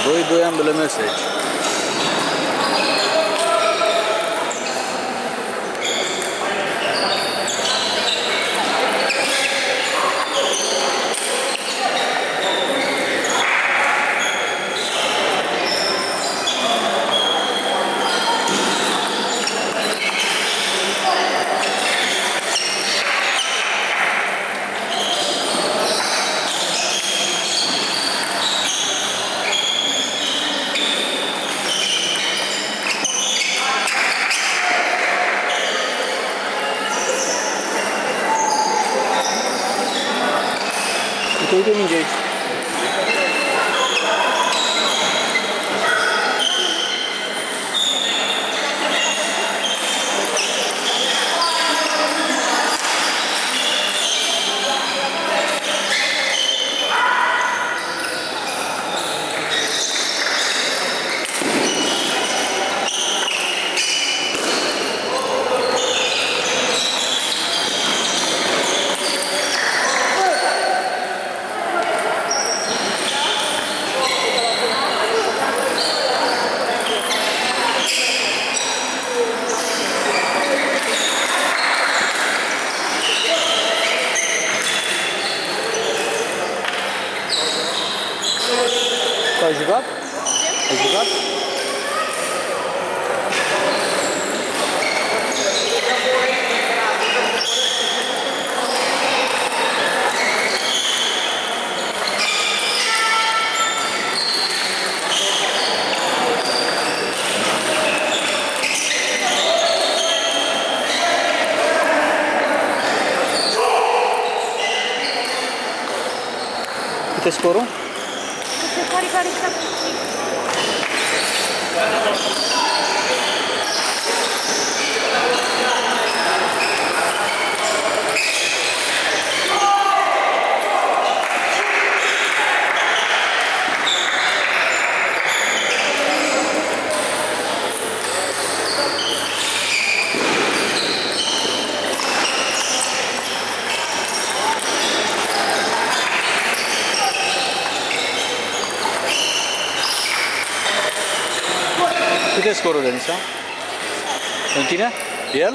2-2 ambele mese aici. Uite minge aici. Ai jucat? Ai jucat? Cât e scorul? Care Cât e scorul, Denisa? În tine? El?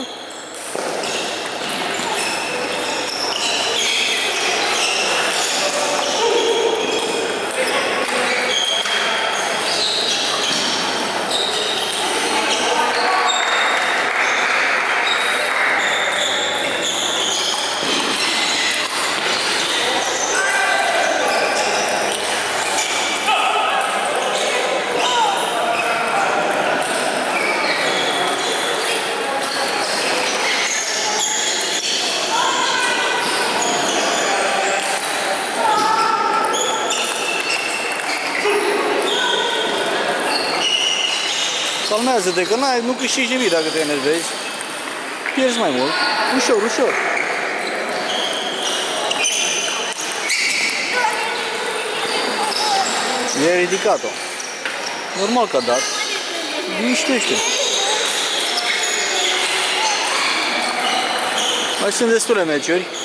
Calmează-te, că nu câștigi nimic dacă te enervezi. Pierzi mai mult. Ușor, ușor. I-ai ridicat-o. Normal că a dat. Liniștește. Mai sunt destule meciuri.